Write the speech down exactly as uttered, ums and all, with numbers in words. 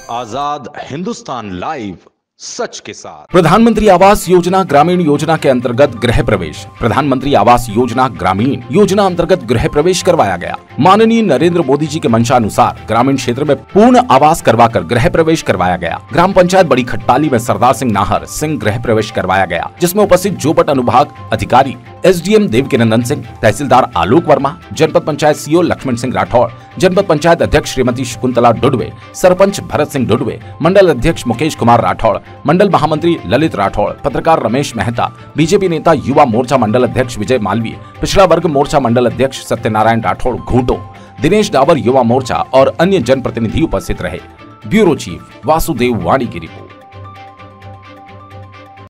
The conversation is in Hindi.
आजाद हिंदुस्तान लाइव, सच के साथ। प्रधानमंत्री आवास योजना ग्रामीण योजना के अंतर्गत गृह प्रवेश। प्रधानमंत्री आवास योजना ग्रामीण योजना अंतर्गत गृह प्रवेश करवाया गया। माननीय नरेंद्र मोदी जी के मंशानुसार ग्रामीण क्षेत्र में पूर्ण आवास करवाकर गृह प्रवेश करवाया गया। ग्राम पंचायत बड़ी खट्टाली में सरदार सिंह नाहर सिंह गृह प्रवेश करवाया गया, जिसमें उपस्थित जोपट अनुभाग अधिकारी एसडीएम देवकीनंदन सिंह, तहसीलदार आलोक वर्मा, जनपद पंचायत सीओ लक्ष्मण सिंह राठौड़, जनपद पंचायत अध्यक्ष श्रीमती शकुंतला डुडवे, सरपंच भरत सिंह डुडवे, मंडल अध्यक्ष मुकेश कुमार राठौड़, मंडल महामंत्री ललित राठौड़, पत्रकार रमेश मेहता, बीजेपी नेता युवा मोर्चा मंडल अध्यक्ष विजय मालवीय, पिछड़ा वर्ग मोर्चा मंडल अध्यक्ष सत्यनारायण राठौड़ घूंटो, दिनेश डाबर युवा मोर्चा और अन्य जनप्रतिनिधि उपस्थित रहे। ब्यूरो चीफ वासुदेव वाणी की रिपोर्ट।